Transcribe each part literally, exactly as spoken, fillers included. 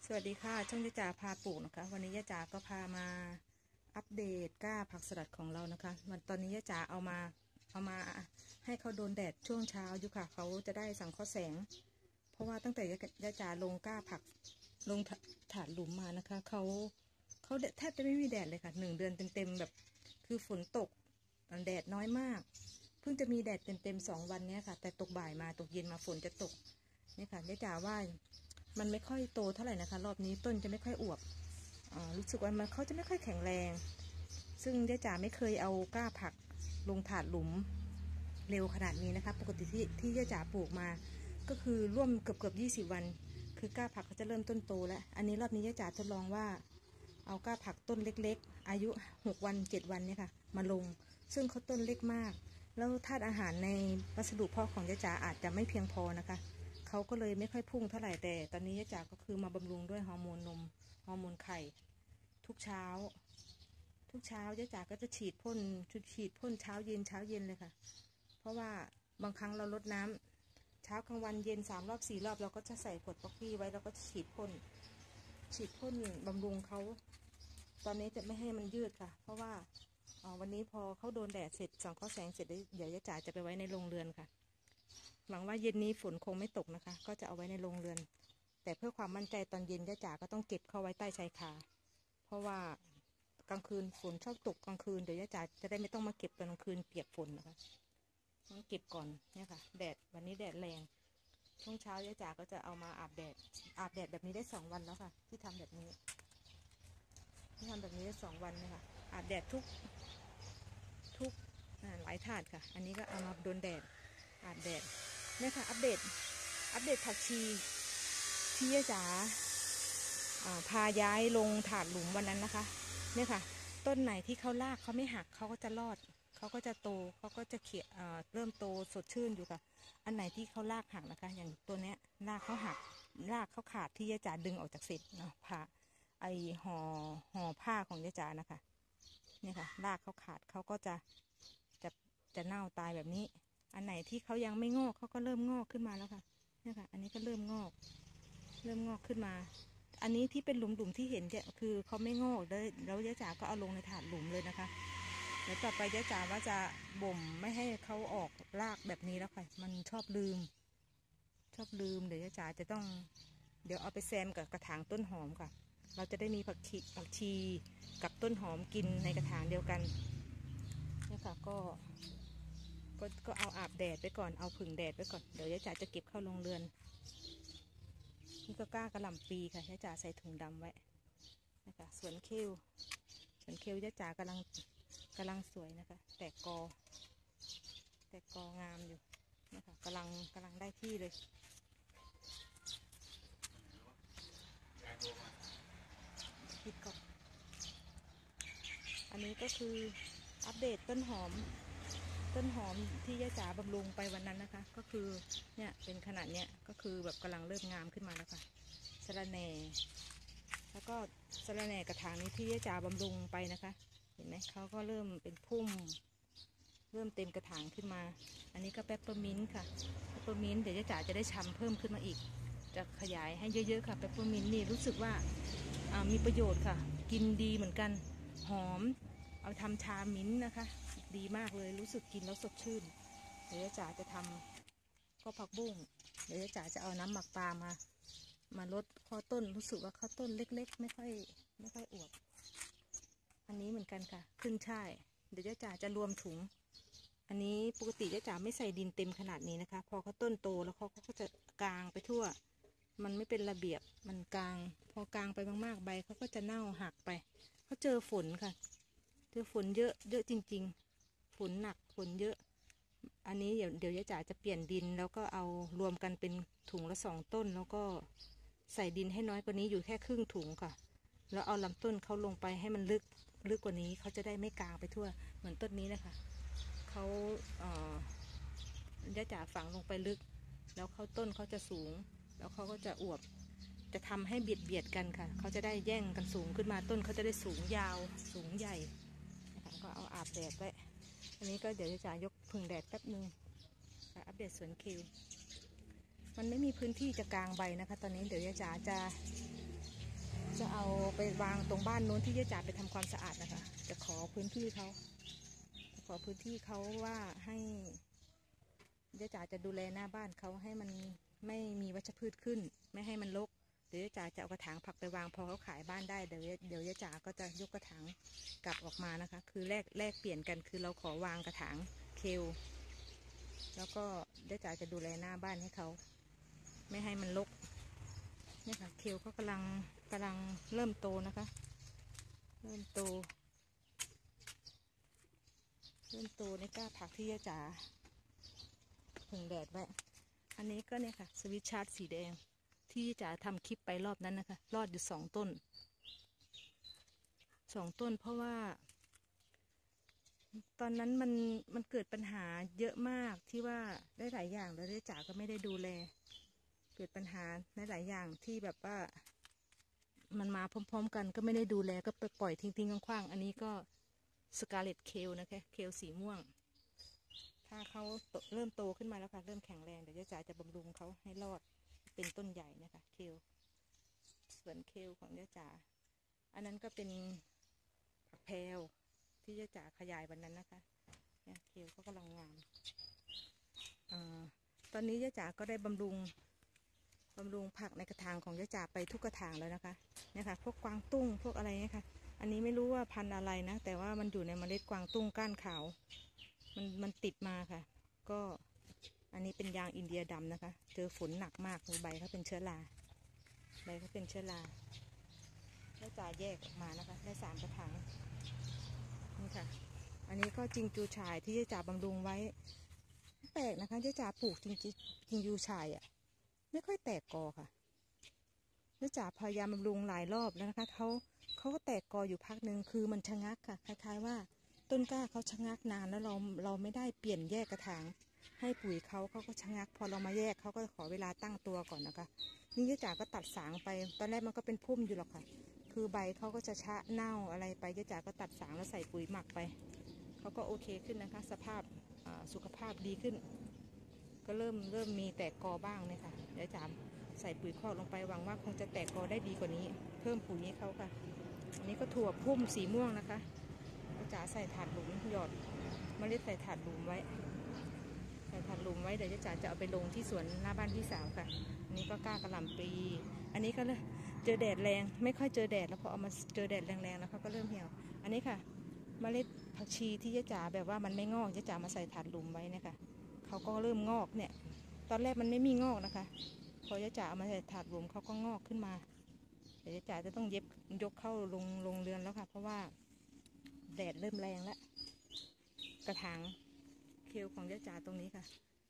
สวัสดีค่ะช่องยะจ๋าพาปลูกนะคะวันนี้ยะจ๋าก็พามาอัปเดตกล้าผักสลัดของเรานะคะวันตอนนี้ยะจ๋าเอามาเอามาให้เขาโดนแดดช่วงเช้าอยู่ค่ะเขาจะได้สังเคราะห์แสงเพราะว่าตั้งแต่ยะจ๋าลงกล้าผักลงถาดหลุมมานะคะเขาเขาแทบจะไม่มีแดดเลยค่ะหนึ่งเดือนเต็มๆแบบคือฝนตกแดดน้อยมากเพิ่งจะมีแดดเต็มๆสองวันนี้ค่ะแต่ตกบ่ายมาตกเย็นมาฝนจะตกนี่ค่ะยะจ๋าว่ามันไม่ค่อยโตเท่าไหร่นะคะรอบนี้ต้นจะไม่ค่อยอวบรู้สึกว่ามันเขาจะไม่ค่อยแข็งแรงซึ่งยะจ๋าไม่เคยเอากล้าผักลงถาดหลุมเร็วขนาดนี้นะคะปกติที่ที่ยะจ๋าปลูกมาก็คือร่วมเกือบเกือบยี่สิบวันคือกล้าผักเขาจะเริ่มต้นโตแล้วอันนี้รอบนี้ยะจ๋าทดลองว่าเอากล้าผักต้นเล็กๆอายุหกวันเจ็ดวันเนี่ยค่ะมาลงซึ่งเขาต้นเล็กมากแล้วธาตุอาหารในวัสดุเพาะของยะจ๋าอาจจะไม่เพียงพอนะคะเขาก็เลยไม่ค่อยพุ่งเท่าไหร่แต่ตอนนี้ยะจ๋าก็คือมาบำรุงด้วยฮอร์โมนนมฮอร์โมนไข่ทุกเช้าทุกเช้ายะจ๋าก็จะฉีดพ่นชุดฉีดพ่นเช้าเย็นเช้าเย็นเลยค่ะเพราะว่าบางครั้งเราลดน้ำเช้ากลางวันเย็นสามรอบสี่รอบเราก็จะใส่ขวดป๊อกกี้ไว้แล้วก็ฉีดพ่นฉีดพ่นบำรุงเขาตอนนี้จะไม่ให้มันยืดค่ะเพราะว่าวันนี้พอเขาโดนแดดเสร็จสังเคราะห์แสงเสร็จเดี๋ยวยะจ๋าจะไปไว้ในโรงเรือนค่ะหวังว่าเย็นนี้ฝนคงไม่ตกนะคะก็จะเอาไว้ในโรงเรือนแต่เพื่อความมั่นใจตอนเย็นยะจ๋าก็ต้องเก็บเข้าไว้ใต้ชายคาเพราะว่ากลางคืนฝนชอบตกกลางคืนเดี๋ยวยะจ๋าจะได้ไม่ต้องมาเก็บตอนกลางคืนเปียกฝนนะคะต้องเก็บก่อนเนี่ยค่ะแดดวันนี้แดดแรงช่วงเช้ายะจ๋าก็จะเอามาอาบแดดอาบแดดแบบนี้ได้สองวันแล้วค่ะที่ทำแบบนี้ที่ทำแบบนี้ได้สองวันนะคะอาบแดดทุกทุกหลายถาดค่ะอันนี้ก็เอามาโดนแดดอาบแดดเนี่ยค่ะอัปเดตอัปเดตผักชีที่ยะจ๋าพาย้ายลงถาดหลุมวันนั้นนะคะเนี่ยค่ะต้นไหนที่เขารากเขาไม่หักเขาก็จะรอดเขาก็จะโตเขาก็จะเขียเริ่มโตสดชื่นอยู่ค่ะอันไหนที่เขารากหักนะคะอย่างตัวเนี้ยรากเขาหักรากเขาขาดที่ยะจ๋าดึงออกจากเศษเนาะผ้าไอห่อห่อผ้าของยะจ๋านะคะเนี่ยค่ะรากเขาขาดเขาก็จะจะจะเน่าตายแบบนี้อันไหนที่เขายังไม่งอกเขาก็เริ่มงอกขึ้นมาแล้วค่ะเนี่ยค่ะอันนี้ก็เริ่มงอกเริ่มงอกขึ้นมาอันนี้ที่เป็นหลุมๆที่เห็นเนี่ยคือเขาไม่งอกเลยแล้วยะจ๋าก็เอาลงในถาดหลุมเลยนะคะเดี๋ยวต่อไปยะจ๋าว่าจะบ่มไม่ให้เขาออกรากแบบนี้แล้วค่ะมันชอบลืมชอบลืมเดี๋ยวยะจ๋าจะต้องเดี๋ยวเอาไปแซมกับกระถางต้นหอมค่ะเราจะได้มีผักชีผักชีกับต้นหอมกินในกระถางเดียวกันเนี่ยค่ะก็ก็ก็เอาอาบแดดไปก่อนเอาผึ่งแดดไปก่อนเดี๋ยวยะจ๋าจะเก็บเข้าโรงเรือนนี่ก็กล้ากระหล่ำปีค่ะยะจ๋าใส่ถุงดำไว้นะคะสวนเคลสวนเคลยะจ๋ากำลังกำลังสวยนะคะแตกกอแตกกองามอยู่นะคะกำลังกำลังได้ที่เลยปิดก่อนอันนี้ก็คืออัปเดตต้นหอมต้นหอมที่ยะจ๋าบำรุงไปวันนั้นนะคะก็คือเนี่ยเป็นขนาดเนี้ยก็คือแบบกำลังเริ่มงามขึ้นมาแล้วค่ะสะระแหน่แล้วก็สะระแหน่กระถางนี้ที่ยะจ๋าบำรุงไปนะคะเห็นไหมเขาก็เริ่มเป็นพุ่มเริ่มเต็มกระถางขึ้นมาอันนี้ก็เปปเปอร์มินต์ค่ะเปปเปอร์มินต์เดี๋ยวยะจ๋าจะได้ชำเพิ่มขึ้นมาอีกจะขยายให้เยอะๆค่ะเปปเปอร์มินต์นี่รู้สึกว่ามีประโยชน์ค่ะกินดีเหมือนกันหอมเอาทำชามิ้นต์นะคะดีมากเลยรู้สึกกินแล้วสดชื่นเดี๋ยวยะจ๋าจะทำก็ผักบุ้งเดี๋ยวยะจ๋าจะเอาน้ำหมักปลามามาลดข้อต้นรู้สึกว่าข้อต้นเล็กๆไม่ค่อยไม่ค่อยอวบอันนี้เหมือนกันค่ะขึ้นช่ายเดี๋ยวยะจ๋าจะรวมถุงอันนี้ปกติยะจ๋าไม่ใส่ดินเต็มขนาดนี้นะคะพอเขาต้นโตแล้วเขาก็จะกางไปทั่วมันไม่เป็นระเบียบมันกางพอกางไปมากๆใบเขาก็จะเน่าหักไปเขาเจอฝนค่ะเจอฝนเยอะเยอะจริงๆฝนหนักฝนเยอะอันนี้เดี๋ยวเดี๋ยวยะจ๋าจะเปลี่ยนดินแล้วก็เอารวมกันเป็นถุงละสองต้นแล้วก็ใส่ดินให้น้อยกว่านี้อยู่แค่ครึ่งถุงค่ะแล้วเอาลำต้นเขาลงไปให้มันลึกลึกกว่านี้เขาจะได้ไม่กางไปทั่วเหมือนต้นนี้นะคะเขาเอ่อยะจ๋าฝังลงไปลึกแล้วเขาต้นเขาจะสูงแล้วเขาก็จะอวบจะทำให้เบียดเบียดกันค่ะเขาจะได้แย่งกันสูงขึ้นมาต้นเขาจะได้สูงยาวสูงใหญ่นะคะก็เอาอาบแดดไว้อันนี้ก็เดี๋ยวจะยกผึ่งแดดแป๊บนึงอัปเดตสวนคิวมันไม่มีพื้นที่จะกางใบนะคะตอนนี้เดี๋ยวยะจ๋าจะจะเอาไปวางตรงบ้านนู้นที่ย่าจ๋าไปทำความสะอาดนะคะจะขอพื้นที่เขาขอพื้นที่เขาว่าให้ย่าจ๋าจะดูแลหน้าบ้านเขาให้มันไม่มีวัชพืชขึ้นไม่ให้มันรกเดี๋ยวย่าจ๋าจะเอากระถางผักไปวางพอเขาขายบ้านได้เดี๋ยวเดี๋ยวย่าจ๋าก็จะยกกระถางกลับออกมานะคะคือแลกแลกเปลี่ยนกันคือเราขอวางกระถางเคลแล้วก็ย่าจ๋าจะดูแลหน้าบ้านให้เขาไม่ให้มันรกเนี่ยค่ะเคลก็กำลังกำลังเริ่มโตนะคะเริ่มโตเริ่มโตในก้าผักที่ย่าจ๋าผึ่งแดดไว้อันนี้ก็เนี่ยค่ะสวิตชาร์จสีแดงที่จ๋าทำคลิปไปรอบนั้นนะคะรอดอยู่สองต้นสองต้นเพราะว่าตอนนั้นมันมันเกิดปัญหาเยอะมากที่ว่าได้หลายอย่างแล้วย่าจ๋าก็ไม่ได้ดูแลเกิดปัญหาในหลายอย่างที่แบบว่ามันมาพร้อมๆกันก็ไม่ได้ดูแลก็ไปปล่อยทิ้งๆคว้างๆอันนี้ก็สกาเลตเคลนะคะเคลสีม่วงถ้าเขาเริ่มโตขึ้นมาแล้วค่ะเริ่มแข็งแรงเดี๋ยวย่าจ๋าจะบำรุงเขาให้รอดเป็นต้นใหญ่นะคะเคลส่วนเคลของย่าจ๋าอันนั้นก็เป็นผักแพรวที่ย่าจ๋าขยายวันนั้นนะคะเนี่ยเคลก็กำลังงามอ่าตอนนี้ย่าจ๋าก็ได้บำรุงบำรุงผักในกระถางของย่าจ๋าไปทุกกระถางแล้วนะคะเนี่ยค่ะพวกกวางตุ้งพวกอะไรเนี่ยค่ะอันนี้ไม่รู้ว่าพันธุ์อะไรนะแต่ว่ามันอยู่ในเมล็ดกวางตุ้งก้านขาวมันมันติดมาค่ะก็อันนี้เป็นยางอินเดียดำนะคะเจอฝนหนักมากใบเขาเป็นเชื้อราใบเขาเป็นเชื้อราย่าจ๋าแยกออกมานะคะได้สามกระถางนี่ค่ะอันนี้ก็จิงจูฉ่ายที่ย่าจ๋าบำรุงไว้แปลกนะคะย่าจ๋าปลูกจริงๆจิงจูฉ่ายอ่ะไม่ค่อยแตกกอค่ะย่าจ๋าพยายามบำรุงหลายรอบแล้วนะคะเขาเขาก็แตกกออยู่พักหนึ่งคือมันชะงักค่ะคล้ายๆว่าต้นกล้าเขาชะงักนานแล้วเราเราไม่ได้เปลี่ยนแยกกระถางให้ปุ๋ยเขาเขาก็ชะงักพอเรามาแยกเขาก็ขอเวลาตั้งตัวก่อนนะคะนี่ย่าจ๋าก็ตัดสางไปตอนแรกมันก็เป็นพุ่มอยู่หรอกค่ะคือใบเขาก็จะชะเน่าอะไรไปย่าจ๋าก็ตัดสางแล้วใส่ปุ๋ยหมักไปเขาก็โอเคขึ้นนะคะสภาพสุขภาพดีขึ้นก็เริ่มเริ่มมีแตกกอบ้างเนี่ยค่ะย่าจ๋าใส่ปุ๋ยคอกลงไปหวังว่าคงจะแตกกอได้ดีกว่านี้เพิ่มปุ๋ยให้เขาค่ะอันนี้ก็ถั่วพุ่มสีม่วงนะคะย่าจ๋าใส่ถาดหลุมหยอดเมล็ดใส่ถาดหลุมไว้ใส่ถาดหลุมไว้เดี๋ยวย่าจ๋าจะเอาไปลงที่สวนหน้าบ้านพี่สาวค่ะอันนี้ก็กล้ากระหล่ำปลีอันนี้ก็เลยเจอแดดแรงไม่ค่อยเจอแดดแล้วพอเอามาเจอแดดแรงๆแล้วเขาก็เริ่มเหี่ยวอันนี้ค่ะเมล็ดผักชีที่ย่าจ๋าแบบว่ามันไม่งอกย่าจ๋ามาใส่ถาดหลุมไว้นะคะเขาก็เริ่มงอกเนี่ยตอนแรกมันไม่มีงอกนะคะพอย่าจ๋าเอามาใส่ถาดหลุมเขาก็งอกขึ้นมาเดี๋ยวย่าจ๋าจะต้องเย็บยกเข้าลงลงเรือนแล้วค่ะเพราะว่าแดดเริ่มแรงแล้วกระถางเคลของย่าจ๋าตรงนี้ค่ะ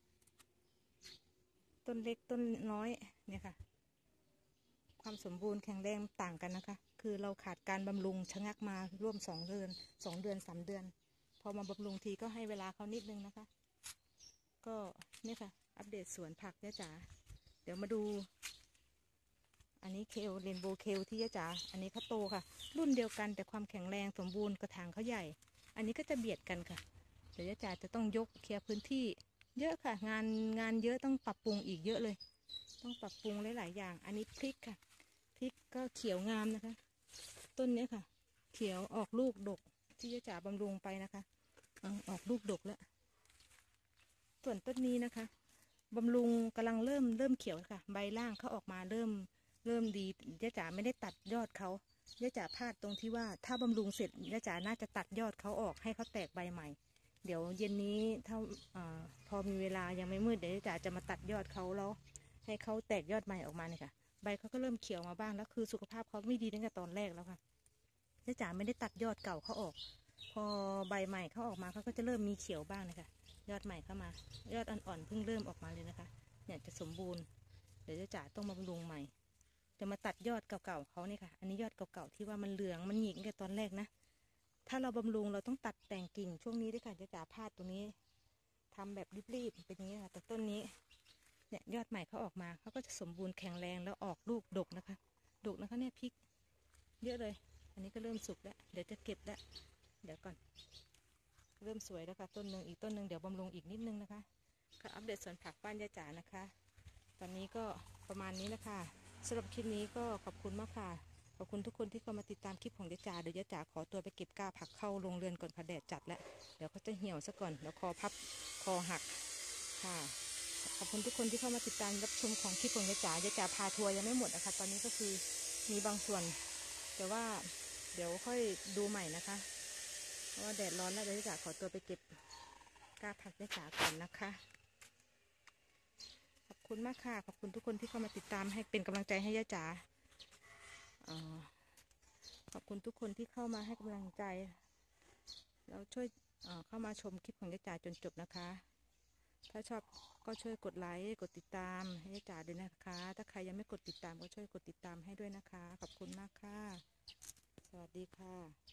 ต้นเล็กต้นน้อยเนี่ยค่ะความสมบูรณ์แข็งแรงต่างกันนะคะคือเราขาดการบำรุงชะงักมาร่วมสองเดือนสองเดือนสามเดือนพอมาบำรุงทีก็ให้เวลาเขานิดนึงนะคะก็เนี่ยค่ะอัปเดตสวนผักย่าจ๋าเดี๋ยวมาดูอันนี้เคลเรนโบว์เคลที่ย่าจ๋าอันนี้เขาโตค่ะรุ่นเดียวกันแต่ความแข็งแรงสมบูรณ์กระถางเขาใหญ่อันนี้ก็จะเบียดกันค่ะเดี๋ยวย่าจ๋าจะต้องยกเคลียร์พื้นที่เยอะค่ะงานงานเยอะต้องปรับปรุงอีกเยอะเลยต้องปรับปรุงหลายๆอย่างอันนี้พริกค่ะพริกก็เขียวงามนะคะต้นนี้ค่ะเขียวออกลูกดกที่ย่าจ๋าบำรุงไปนะคะออกลูกดกแล้วส่วนต้นนี้นะคะบำรุงกำลังเริ่มเริ่มเขียวค่ะใบล่างเขาออกมาเริ่มเริ่มดีย่าจ๋าไม่ได้ตัดยอดเขาย่าจ๋าพลาดตรงที่ว่าถ้าบำรุงเสร็จย่าจ๋าน่าจะตัดยอดเขาออกให้เขาแตกใบใหม่เดี๋ยวเย็นนี้ถ้าอพอมีเวลายังไม่มืดเดี๋ยวย่าจ๋าจะมาตัดยอดเขาแล้วให้เขาแตกยอดใหม่ออกมาเนี่ยค่ะใบเขาก็เริ่มเขียวมาบ้างแล้วคือสุขภาพเขาไม่ดีตั้งแต่ตอนแรกแล้วค่ะย่าจ๋าไม่ได้ตัดยอดเก่าเขาออกพอใบใหม่เขาออกมาเขาก็จะเริ่มมีเขียวบ้างนะคะยอดใหม่เข้ามายอดอ่อนๆเพิ่งเริ่มออกมาเลยนะคะเนี่ยจะสมบูรณ์เดี๋ยวย่าจ๋าต้องมาบำรุงใหม่จะมาตัดยอดเก่าๆเขาเนี่ยค่ะอันนี้ยอดเก่าๆที่ว่ามันเหลืองมันหงิกตั้งแต่ตอนแรกนะถ้าเราบำรุงเราต้องตัดแต่งกิ่งช่วงนี้ด้วยค่ะย่าจ๋าพลาดตรงนี้ทำแบบรีบๆเป็นอย่างนี้ค่ะแต่ต้นนี้เนี่ยยอดใหม่เขาออกมาเขาก็จะสมบูรณ์แข็งแรงแล้วออกลูกดกนะคะดกนะคะเนี่ยพริกเยอะเลยอันนี้ก็เริ่มสุกแล้วเดี๋ยวจะเก็บแล้วเดี๋ยวก่อนเริ่มสวยแล้วค่ะต้นหนึ่งอีกต้นหนึ่งเดี๋ยวบำรุงอีกนิดนึงนะคะค่ะอัปเดตสวนผักบ้านย่าจ๋านะคะตอนนี้ก็ประมาณนี้นะคะสำหรับคลิปนี้ก็ขอบคุณมากค่ะขอบคุณทุกคนที่เข้ามาติดตามคลิปของยะจ๋าเดี๋ยวยะจ๋าขอตัวไปเก็บก้าผักเข้าโรงเรือนก่อนค่ะแดดจัดแล้วเดี๋ยวเขาจะเหี่ยวซะก่อนเดี๋ยวคอพับคอหักค่ะขอบคุณทุกคนที่เข้ามาติดตามรับชมของคลิปของยะจ๋ายะจ๋าพาทัวร์ยังไม่หมดนะคะตอนนี้ก็คือมีบางส่วนแต่ว่าเดี๋ยวค่อยดูใหม่นะคะเพราะว่าแดดร้อนแล้วเดี๋ยวยะจ๋าขอตัวไปเก็บก้าผักยะจ๋าก่อนนะคะขอบคุณมากค่ะขอบคุณทุกคนที่เข้ามาติดตามให้เป็นกำลังใจให้ยะจ๋าขอบคุณทุกคนที่เข้ามาให้กำลังใจแล้วช่วยเข้ามาชมคลิปของยะจ๋าจนจบนะคะถ้าชอบก็ช่วยกดไลค์กดติดตามให้ยะจ๋าด้วยนะคะถ้าใครยังไม่กดติดตามก็ช่วยกดติดตามให้ด้วยนะคะขอบคุณมากค่ะสวัสดีค่ะ